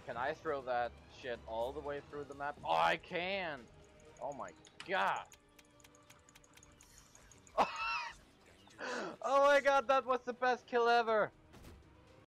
Can I throw that shit all the way through the map? Oh, I can! Oh my god! Oh my god, that was the best kill ever!